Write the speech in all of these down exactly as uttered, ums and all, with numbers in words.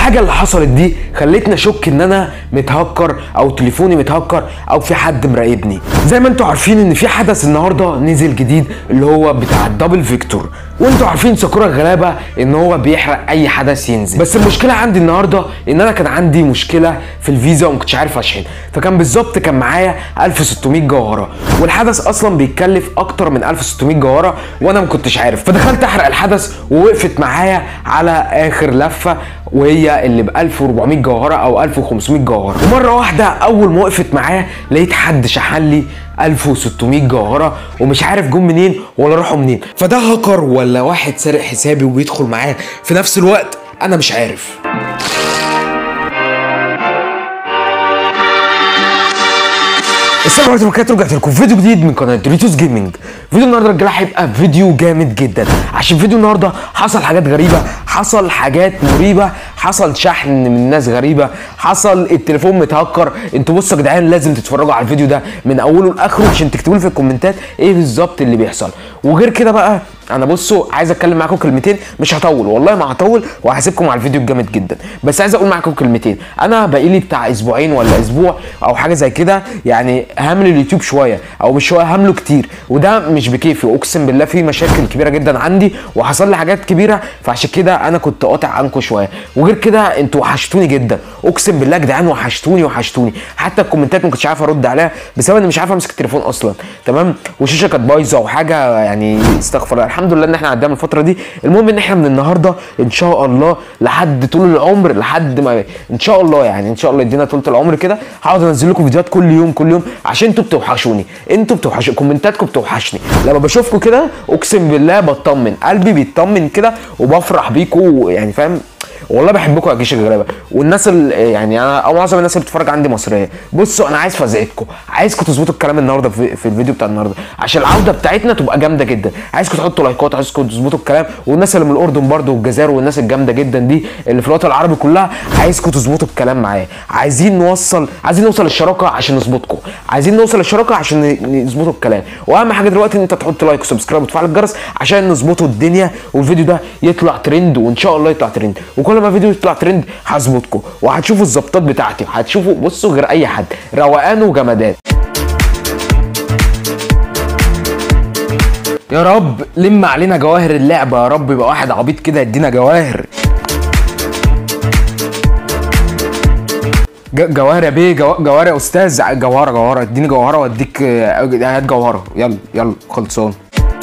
الحاجه اللي حصلت دي خلتني اشك ان انا متهكر او تليفوني متهكر او في حد مراقبني. زي ما انتوا عارفين ان في حدث النهارده نزل جديد اللي هو بتاع الدبل فيكتور، وانتوا عارفين ساكورا الغلابه ان هو بيحرق اي حدث ينزل. بس المشكله عندي النهارده ان انا كان عندي مشكله في الفيزا وما كنتش عارف اشحن، فكان بالظبط كان معايا ألف وستمية جوهره، والحدث اصلا بيتكلف اكتر من ألف وستمية جوهره وانا ما كنتش عارف. فدخلت احرق الحدث ووقفت معايا على اخر لفه وهي اللي ب ألف وأربعمية جوهره او ألف وخمسمية جوهره، ومره واحده اول ما وقفت معايا لقيت حد شحن لي ألف وستمية جوهره ومش عارف جم منين ولا راحوا منين. فده هاكر ولا واحد سارق حسابي وبيدخل معايا في نفس الوقت؟ انا مش عارف. السلام عليكم ورحمه الله وبركاته، رجعت لكم فيديو جديد من قناه دوريتوس جيمنج. فيديو النهارده يا رجاله هيبقى فيديو جامد جدا، عشان فيديو النهارده حصل حاجات غريبه، حصل حاجات مريبه، حصل شحن من ناس غريبه، حصل التليفون متهكر. انتوا بصوا يا جدعان لازم تتفرجوا على الفيديو ده من اوله لاخره عشان تكتبوا لي في الكومنتات ايه بالظبط اللي بيحصل. وغير كده بقى انا بصوا عايز اتكلم معاكم كلمتين، مش هطول والله ما هطول وهسيبكم على الفيديو الجامد جدا، بس عايز اقول معاكم كلمتين. انا بقالي بتاع اسبوعين ولا اسبوع او حاجه زي كده يعني هامل اليوتيوب شويه او مش شويه، هامله كتير، وده مش بكيفي، اقسم بالله في مشاكل كبيره جدا عندي وحصل لي حاجات كبيره، فعشان كده انا كنت قاطع عنكم شويه. وغير كده انتوا وحشتوني جدا، اقسم بالله يا جدعان وحشتوني وحشتوني، حتى الكومنتات ما كنتش عارف ارد عليها بسبب اني مش عارف امسك التليفون اصلا، تمام؟ والشاشه كانت بايظه وحاجه يعني استغفر الله. الحمد لله ان احنا عدينا من الفتره دي. المهم ان احنا من النهارده ان شاء الله لحد طول العمر، لحد ما ان شاء الله يعني ان شاء الله يدينا طول العمر كده هقعد انزل لكم فيديوهات كل يوم كل يوم، عشان انتوا بتوحشوني، انتوا بتوحشوا، كومنتاتكم بتوحشني. لما بشوفكم كده اقسم بالله بطمن، قلبي بيطمن كده وبفرح بيكم، يعني فاهم؟ والله بحبكم يا جيش الغلابه. والناس اللي يعني انا او معظم الناس اللي بتتفرج عندي مصريه. بصوا انا عايز فزعتكم، عايزكم تظبطوا الكلام النهارده في, في الفيديو بتاع النهارده عشان العوده بتاعتنا تبقى جامده جدا. عايزكم تحطوا لايكات، عايزكم تظبطوا الكلام، والناس اللي من الاردن برده والجزائر والناس الجامده جدا دي اللي في الوطن العربي كلها عايزكم تظبطوا الكلام معايا. عايزين نوصل عايزين نوصل للشراكه عشان نظبطكم، عايزين نوصل للشراكه عشان نظبطوا الكلام. واهم حاجه دلوقتي ان انت تحط لايك وسبسكرايب وتفعل الجرس عشان نظبطوا الدنيا والفيديو ده يطلع ترند، وان شاء الله يطلع ترند. وكل ما فيديو يطلع ترند هظبطكم وهتشوفوا الظبطات بتاعتي، هتشوفوا بصوا غير اي حد، روقان وجمدان. يا رب لم علينا جواهر اللعبه، يا رب يبقى واحد عبيط كده يدينا جواهر. جواهر يا بيه، جواهر يا استاذ، جوهره جوهره، اديني جوهره واديك هات جوهره، يلا يلا خلصان.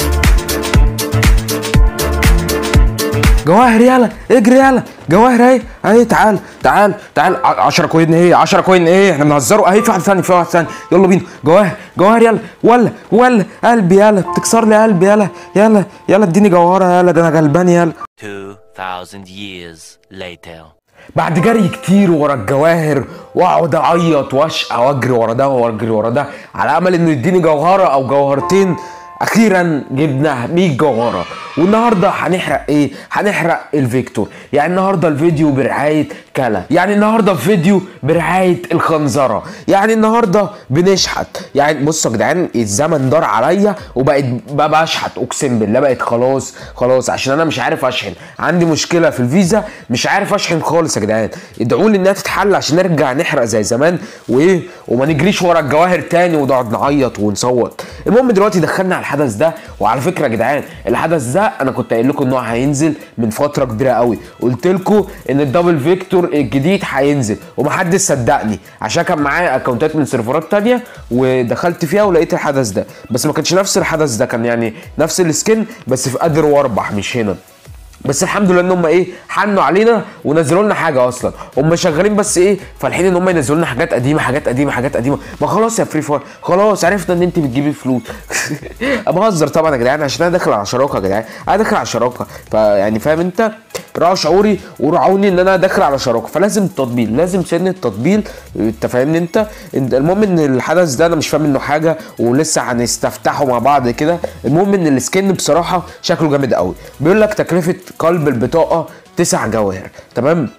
جواهر يلا اجري يلا، جواهر اهي اهي، تعال تعال تعال. عشرة كوين ايه؟ عشرة كوين ايه؟ احنا بنهزروا اهي. في واحد ثاني في واحد ثاني، يلا بينا. جواهر جواهر يلا، ولا ولا قلبي يلا، بتكسر لي قلبي يلا يلا يلا، اديني جوهره يلا، ده انا غلبان يلا. two thousand years later. بعد جري كتير ورا الجواهر واقعد اعيط واشقى واجري ورا ده واجري ورا ده على امل انه يديني جوهره او جوهرتين، اخيرا جبنا مية جوهره. والنهارده هنحرق ايه؟ هنحرق الفيكتور. يعني النهارده الفيديو برعايه كلا، يعني النهارده الفيديو برعايه الخنزره، يعني النهارده بنشحت. يعني بصوا يا جدعان الزمن دار عليا وبقيت بقى اشحت، اقسم بالله بقيت خلاص خلاص عشان انا مش عارف اشحن، عندي مشكله في الفيزا مش عارف اشحن خالص يا جدعان. ادعوا لي انها تتحل عشان نرجع نحرق زي زمان وايه، وما نجريش ورا الجواهر تاني ونقعد نعيط ونصوت. المهم دلوقتي دخلنا على الحدث ده. وعلى فكره يا جدعان الحدث ده انا كنت قايل لكم ان هو هينزل من فتره كبيره قوي، قلت لكم ان الدبل فيكتور الجديد هينزل ومحدش صدقني عشان كان معايا اكونتات من سيرفرات تانيه ودخلت فيها ولقيت الحدث ده، بس ما كانش نفس الحدث ده، كان يعني نفس السكن بس في قادر واربح مش هنا. بس الحمد لله ان هم ايه حنوا علينا ونزلوا لنا حاجه. اصلا هم شغالين بس ايه فالحين ان هم ينزلوا لنا حاجات قديمه حاجات قديمه حاجات قديمه. ما خلاص يا فري فاير خلاص عرفنا ان انت بتجيبي فلوس. بهزر طبعا يا جدعان عشان انا داخل على شراكه يا جدعان، انا داخل على شراكه، فيعني فاهم انت، راعوا شعوري ورعوني ان انا داخل على شراكه، فلازم التطبيل، لازم سن التطبيل، انت فاهمني انت. المهم ان الحدث ده انا مش فاهم منه حاجه ولسه هنستفتحه مع بعض كده. المهم ان السكن بصراحه شكله جامد قوي. بيقول لك تكلفه قلب البطاقه تسع جواهر، تمام؟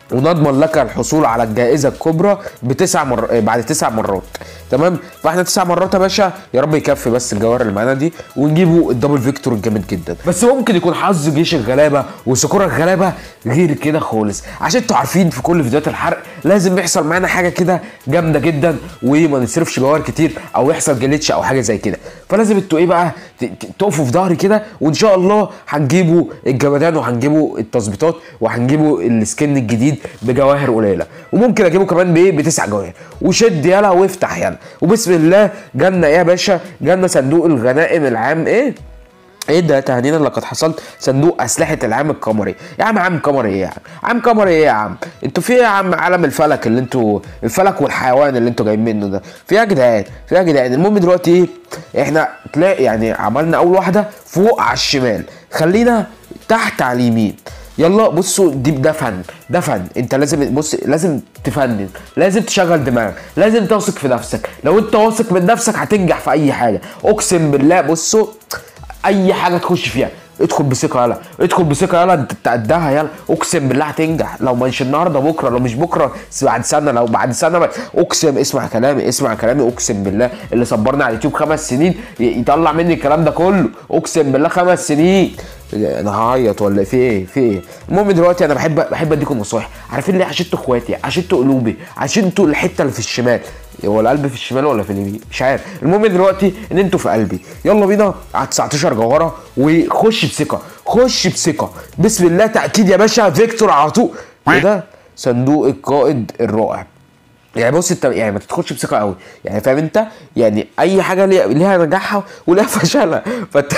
ونضمن لك الحصول على الجائزه الكبرى بتسع مر... بعد تسع مرات. تمام، فاحنا تسع مرات يا باشا، يا رب يكفي بس الجواهر اللي معانا دي ونجيبوا الدبل فيكتور الجامد جدا. بس ممكن يكون حظ جيش الغلابه وساكورا الغلابه غير كده خالص، عشان انتوا عارفين في كل فيديوهات الحرق لازم يحصل معانا حاجه كده جامده جدا وما نصرفش جواهر كتير او يحصل جليتش او حاجه زي كده. فلازم انتوا ايه بقى تقفوا في ظهري كده، وان شاء الله هنجيبوا الجمدان وهنجيبوا التظبيطات وهنجيبوا السكن الجديد بجواهر قليله، وممكن اجيبه كمان بايه بتسع جواهر. وشد يلا وافتح يلا، وبسم الله جالنا ايه يا باشا؟ جالنا صندوق الغنائم العام ايه؟ ايه ده تهنينا لقد حصلت صندوق اسلحه العام القمري. يا عم عام قمري ايه يا عم؟ عام قمري ايه يا عم؟ انتوا في ايه يا عم؟ عالم الفلك اللي انتوا الفلك والحيوان اللي انتوا جايين منه ده في ايه يا جدعان؟ في ايه يا جدعان؟ المهم دلوقتي ايه؟ احنا تلاقي يعني عملنا اول واحده فوق على الشمال، خلينا تحت على اليمين. يلا بصوا دي ده فن، ده فن. انت لازم بص لازم تفنن، لازم تشغل دماغك، لازم تثق في نفسك. لو انت واثق من نفسك هتنجح في اي حاجه، اقسم بالله. بصوا اي حاجه تخش فيها ادخل بثقه يلا، ادخل بثقه يلا، انت تقدها يلا، اقسم بالله هتنجح. لو مش النهارده بكره، لو مش بكره بعد سنه، لو بعد سنه اقسم. اسمع كلامي، اسمع كلامي، اقسم بالله اللي صبرنا على اليوتيوب خمس سنين يطلع مني الكلام ده كله، اقسم بالله خمس سنين. انا هعيط ولا في ايه؟ في ايه؟ المهم دلوقتي انا بحب بحب اديكم نصايح. عارفين ليه؟ عشان انتوا اخواتي، عشان انتوا قلوبي، عشان انتوا الحته اللي في الشمال. هو القلب في الشمال ولا في اليمين؟ مش عارف. المهم دلوقتي ان انتوا في قلبي. يلا بينا على تسعتاشر جوهره وخش بثقه، خش بثقه بسم الله. تاكيد يا باشا فيكتور على طول. ايه ده؟ صندوق القائد الرائع. يعني بص انت يعني ما تدخلش بثقه قوي، يعني فاهم انت؟ يعني اي حاجه ليها نجاحها وليها فشلها، فانت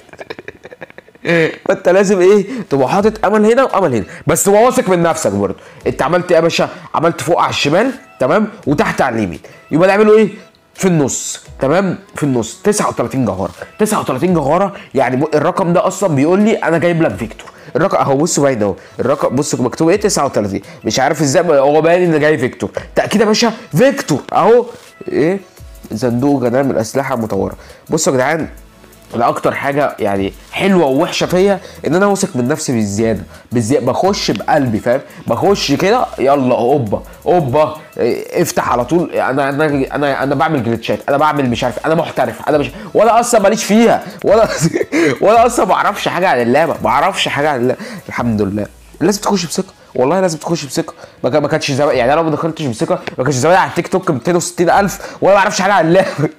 فانت لازم ايه؟ تبقى حاطط امل هنا وامل هنا، بس تبقى واثق من نفسك برضه. انت عملت ايه يا باشا؟ عملت فوق على الشمال تمام، وتحت على اليمين. يبقى نعمله ايه؟ في النص تمام، في النص تسعة وتلاتين جوهره. تسعة وتلاتين جوهره يعني الرقم ده اصلا بيقول لي انا جايب لك فيكتور. الرقم اهو بصوا باين اهو، الرقم بصوا مكتوب ايه؟ تسعة وتلاتين. مش عارف ازاي هو باين ان جاي فيكتور. تاكيد يا باشا فيكتور اهو. ايه؟ صندوق غنائم الاسلحه المطوره. بصوا يا جدعان، انا اكتر حاجه يعني حلوه ووحشه فيا ان انا واثق من نفسي بالزياده، بالزياده بخش بقلبي، فاهم؟ بخش كده يلا اوبا اوبا افتح على طول. انا انا انا انا بعمل جليتشات، انا بعمل مش عارف، انا محترف، انا مش ولا اصلا ماليش فيها، ولا ولا اصلا ما اعرفش حاجه عن اللعبه، ما اعرفش حاجه عن اللعبه. الحمد لله. لازم تخش بثقه، والله لازم تخش بثقه. ما كانش زمان يعني انا لو ما دخلتش بثقه ما كانش زمان على التيك توك مئتين وستين الف ولا ما اعرفش حاجه عن اللعبه.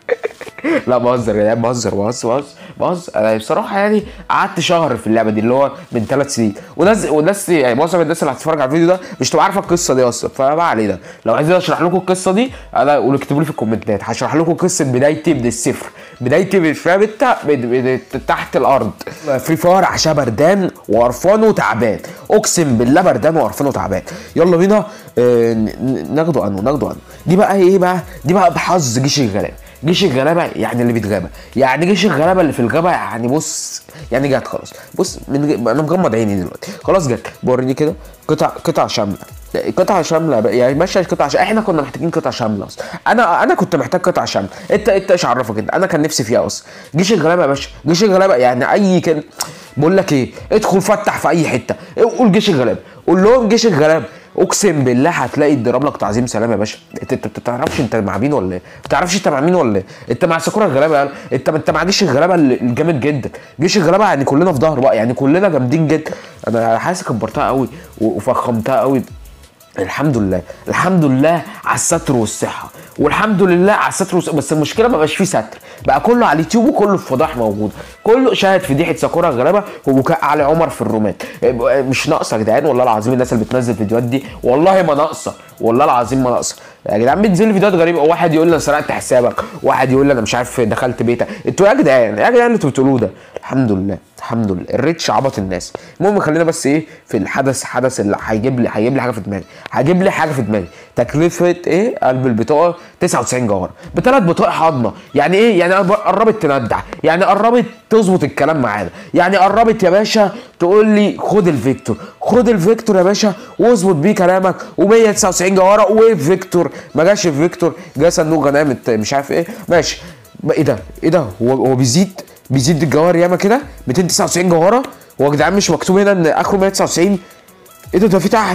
لا بهزر يا جدعان، بهزر بهزر بهزر بهزر. انا بصراحه يعني قعدت شهر في اللعبه دي اللي هو من ثلاث سنين، وناس والناس يعني معظم الناس اللي هتتفرج على الفيديو ده مش تبقى عارفه القصه دي اصلا، فما علينا. لو عايزين اشرح لكم القصه دي انا قولوا اكتبوا لي في الكومنتات، هشرح لكم قصه بدايتي من الصفر، بدايتي فاهم انت من تحت الارض. في فار عشان بردان وقرفان وتعبان، اقسم بالله بردان وقرفان وتعبان. يلا بينا آه ناخده عنه ناخده عنه. دي بقى ايه بقى؟ دي بقى بحظ جيش الغلابه. جيش الغلابه يعني اللي بيتغابى، يعني جيش الغلابه اللي في الغابه. يعني بص يعني جت خلاص. بص من انا مغمض عيني دلوقتي خلاص جت. بوريني كده قطع قطع شامله، قطعه شامله يعني ماشي قطعه شامله. احنا كنا محتاجين قطعه شامله اصلا. انا انا كنت محتاج قطعه شامله. انت انت ايش عرفك انت؟ انا كان نفسي فيها اصلا. جيش الغلابه يا باشا، جيش الغلابه يعني اي كان بقول لك ايه؟ ادخل فتح في اي حته قول جيش الغلابه، قول لهم جيش الغلابه، اقسم بالله هتلاقي اتضرب لك تعظيم سلام يا باشا. انت انت ما تعرفش انت مع مين ولا ايه؟ ما تعرفش انت مع مين ولا ايه؟ انت مع ساكورا الغلابه يعني. انت انت مع جيش الغلابه الجامد جدا. جيش الغلابه يعني كلنا في ظهر بقى، يعني كلنا جامدين جدا. انا حاسس كبرتها قوي وفخمتها قوي. الحمد لله، الحمد لله على الستر والصحه، والحمد لله على الستر والصحة. بس المشكله ما بقاش فيه ستر، بقى كله على اليوتيوب وكله في فضايح موجود، كله شاهد فضيحه ساكورا الغلابه وبكاء علي عمر في الرومات. مش ناقصه يا جدعان والله العظيم. الناس اللي بتنزل فيديوهات دي والله ما ناقصه، والله العظيم ما ناقصه يا جدعان. بتنزل لي فيديوهات غريبه، واحد يقول لي انا سرقت حسابك، واحد يقول لي انا مش عارف دخلت بيتك. انتوا يا جدعان يا جدعان انتوا بتقولوه ده. الحمد لله الحمد لله الريتش عبط الناس. المهم خلينا بس ايه في الحدث، حدث اللي هيجيب لي هيجيب لي حاجه في دماغي، هيجيب لي حاجه في دماغي. تكلفه ايه قلب البطاقه؟ تسعة وتسعين جوهره بثلاث بطاقه حاضنه. يعني ايه؟ يعني قربت تندع، يعني قربت تظبط الكلام معانا، يعني قربت يا باشا تقول لي خد الفيكتور، خد الفيكتور يا باشا واظبط بيه كلامك. و199 جوهره وفيكتور. ما جاش الفيكتور، جه صندوق غنائم مش عارف ايه. ماشي. ايه ده؟ ايه ده؟ هو هو بيزيد بيزيد الجوهر ياما كده. مئتين وتسعة وتسعين جوهره. هو يا جدعان مش مكتوب هنا ان اخره مئة وتسعة وتسعين؟ ايه ده؟ ده في تحت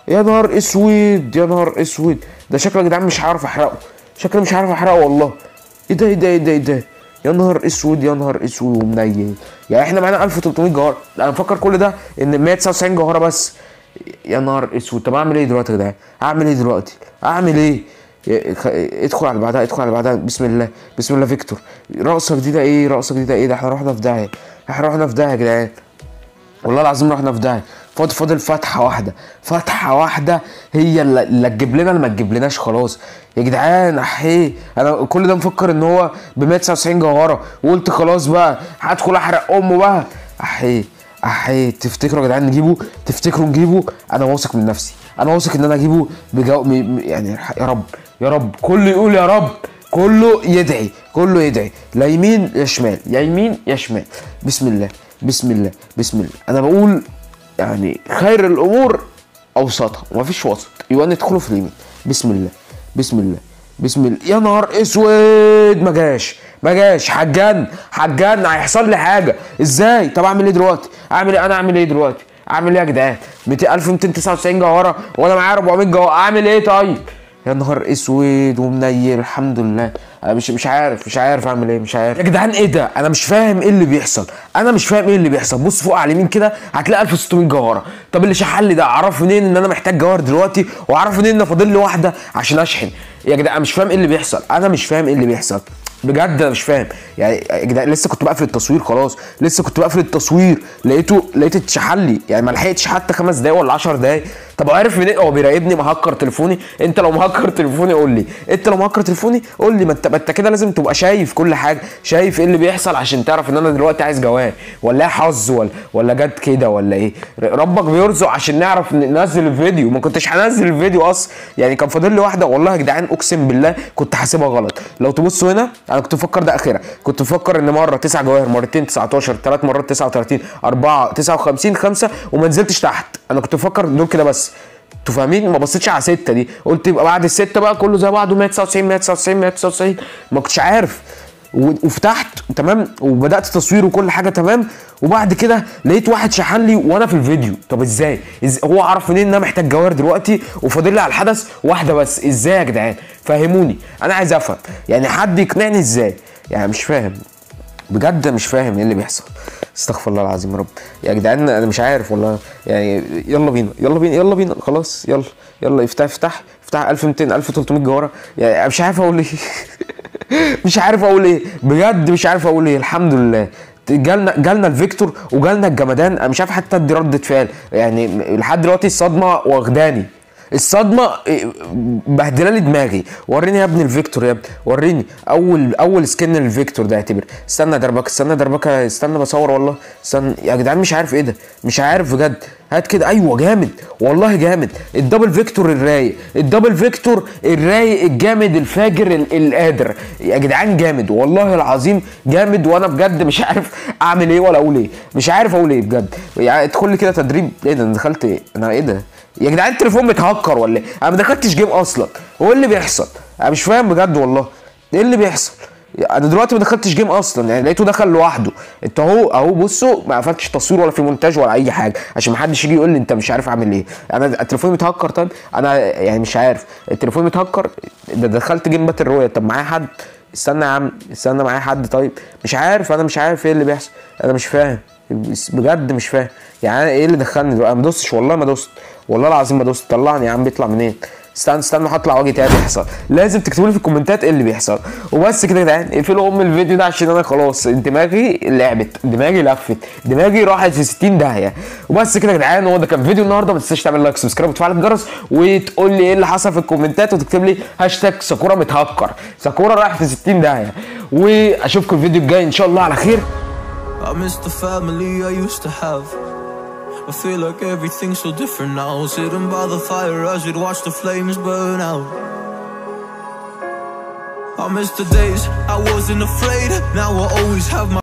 يا نهار اسود يا نهار اسود، ده شكله يا جدعان مش هعرف احرقه، شكله مش هعرف احرقه والله. ايه ده ايه ده ايه ده ايه ده، يا نهار اسود يا نهار اسود ومنيل. يعني احنا معانا ألف وتلتمية جوهره، انا مفكر كل ده ان مية وتسعة وتسعين جوهره بس. يا نهار اسود. طب اعمل ايه دلوقتي يا جدعان؟ اعمل ايه دلوقتي؟ اعمل ايه؟ ادخل على بعدها ادخل على بعدها. بسم الله بسم الله. فيكتور رقصه جديده. ايه رقصه جديده ايه ده؟ احنا رحنا في داهيه، احنا رحنا في داهيه يا جدعان، والله العظيم رحنا في داهيه. فاضل فاضل فتحه واحده، فتحه واحده هي اللي تجيب لنا اللي ما تجيبلناش خلاص يا جدعان. احيه انا كل ده مفكر ان هو ب مية وتسعة وتسعين جوهره، وقلت خلاص بقى هدخل احرق امه بقى. احيه احيه. تفتكروا يا جدعان نجيبه؟ تفتكروا نجيبه؟ انا واثق من نفسي، انا واثق ان انا اجيبه بجو... يعني يا رب يا رب. كله يقول يا رب، كله يدعي، كله يدعي، لا يمين يا شمال، يا يمين يا شمال. بسم الله بسم الله بسم الله. انا بقول يعني خير الامور اوسطها ومفيش وسط، يبقى ندخلوا في اليمين. بسم الله بسم الله بسم الله. يا نهار اسود، ما جاش ما جاش. حجان حجان هيحصل لي حاجه ازاي؟ طب اعمل ايه دلوقتي؟ اعمل ايه انا؟ اعمل ايه دلوقتي؟ اعمل ايه يا جدعان؟ ألف ومئتين وتسعة وتسعين جوهره وانا معايا أربعمية جوهره، اعمل ايه طيب؟ يا نهار اسود ومنيل. الحمد لله. انا مش مش عارف مش عارف اعمل ايه، مش عارف يا جدعان. ايه ده؟ انا مش فاهم ايه اللي بيحصل، انا مش فاهم ايه اللي بيحصل. بص فوق على اليمين كده هتلاقي ألف وستمية جوهره. طب اللي شحن لي ده اعرف منين ان انا محتاج جوهر دلوقتي؟ واعرف منين ان فاضل لي واحده عشان اشحن؟ يا جدعان انا مش فاهم ايه اللي بيحصل، انا مش فاهم ايه اللي بيحصل بجد، انا مش فاهم. يعني يا جدعان لسه كنت بقفل التصوير خلاص، لسه كنت بقفل التصوير لقيته لقيت اتشحن لي، يعني ما لحقتش حتى خمس دقايق ولا عشر دقايق. طب عارف منين؟ هو بيراقبني مهكر تليفوني. انت لو مهكر تليفوني قول لي، انت لو مهكر تليفوني قول لي. ما انت انت كده لازم تبقى شايف كل حاجه، شايف ايه اللي بيحصل عشان تعرف ان انا دلوقتي عايز جواه، ولا حظ ولا ولا جت كده ولا ايه. ربك بيرزق عشان نعرف ننزل الفيديو. ما كنتش هنزل الفيديو اصلا، يعني كان فاضل لي واحده. والله يا جدعان اقسم بالله كنت حاسبها غلط. لو تبصوا هنا انا كنت مفكر ده اخرها، كنت مفكر ان مره تسعة جواهر، مرتين تسعتاشر، ثلاث مرات تسعة وتلاتين، أربعة تسعة وخمسين، خمسة وما نزلتش تحت. انا كنت مفكر دول كده بس، انتوا فاهمين؟ ما بصيتش على ستة دي، قلت يبقى بعد الستة بقى كله زي بعضه مية وتسعة وتسعين مية وتسعة وتسعين مية وتسعة وتسعين. ما كنتش عارف. وفتحت تمام وبدات تصوير وكل حاجه تمام، وبعد كده لقيت واحد شحن لي وانا في الفيديو. طب ازاي؟ إز... هو عرف منين ان انا محتاج جوهر دلوقتي وفاضل لي على الحدث واحده بس؟ ازاي يا جدعان؟ فهموني، انا عايز افهم، يعني حد يقنعني ازاي؟ يعني مش فاهم بجد، مش فاهم ايه اللي بيحصل. استغفر الله العظيم يا رب يا جدعان، انا مش عارف والله. يعني يلا بينا يلا بينا يلا بينا خلاص، يلا يلا افتح افتح افتح. ألف ومئتين ألف وتلتمية جوهره، يعني مش عارف اقول ايه. مش عارف اقول ايه بجد، مش عارف اقول ايه. الحمد لله جالنا جالنا الفيكتور وجالنا الجمدان. انا مش عارف حتى ادي ردة فعل، يعني لحد دلوقتي الصدمه واخداني، الصدمه بهدله لي دماغي. وريني يا ابني الفيكتور يا ابني، وريني اول اول سكن الفيكتور ده. اعتبر استنى دربكه استنى دربكه استنى بصور والله. استنى يا جدعان، مش عارف ايه ده، مش عارف بجد. هات كده. ايوه جامد والله جامد. الدبل فيكتور الرايق، الدبل فيكتور الرايق الجامد الفاجر القادر يا جدعان، جامد والله العظيم جامد. وانا بجد مش عارف اعمل ايه ولا اقول ايه، مش عارف اقول ايه بجد. يعني ادخل لي كده تدريب. ايه ده؟ انا دخلت ايه؟ انا ايه ده يا جدعان؟ التليفون متهكر ولا ايه؟ انا ما دخلتش جيم اصلا. هو ايه اللي بيحصل؟ انا مش فاهم بجد والله ايه اللي بيحصل. انا دلوقتي ما دخلتش جيم اصلا، يعني لقيته دخل لوحده. انت اهو اهو بصوا، ما قفلتش تصوير ولا في مونتاج ولا اي حاجه عشان ما حدش يجي يقول لي انت مش عارف اعمل ايه. انا التليفون متهكر. طيب انا يعني مش عارف، التليفون متهكر. ده دخلت جيم باتل رويال. طب معايا حد؟ استنى يا عم استنى، معايا حد؟ طيب مش عارف، انا مش عارف ايه اللي بيحصل. انا مش فاهم بجد، مش فاهم. يعني ايه اللي دخلني دلوقتي؟ انا ما دوستش والله، ما دوست والله العظيم ما دوست. طلعني يا عم، بيطلع منين؟ استنى استنى هطلع واجي تاني. بيحصل لازم تكتبوا لي في الكومنتات ايه اللي بيحصل. وبس كده يا جدعان، اقفلوا ام الفيديو ده عشان انا خلاص دماغي لعبت، دماغي لفت، دماغي راحت في ستين داهيه. وبس كده يا جدعان، هو ده كان فيديو النهارده. ما تنساش تعمل لايك سبسكرايب وتفعل الجرس، وتقول لي ايه اللي حصل في الكومنتات، وتكتب لي هاشتاج ساكورا متهكر، ساكورا رايح في ستين داهيه. واشوفكم الفيديو الجاي ان شاء الله على خير. I miss the family I used to have. I feel like everything's so different now. Sitting by the fire as we'd watch the flames burn out. I miss the days I wasn't afraid. Now I always have my